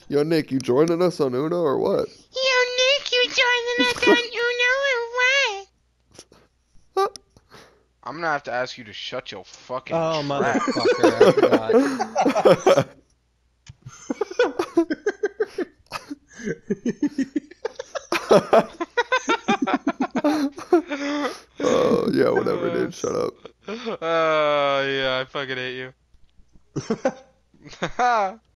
Yo, Nick, you joining us on Uno or what? Yo, Nick, you joining us on Uno or what? I'm gonna have to ask you to shut your fucking Oh, trap. motherfucker, I forgot. Oh, yeah, whatever, dude. Shut up. Yeah, I fucking hate you.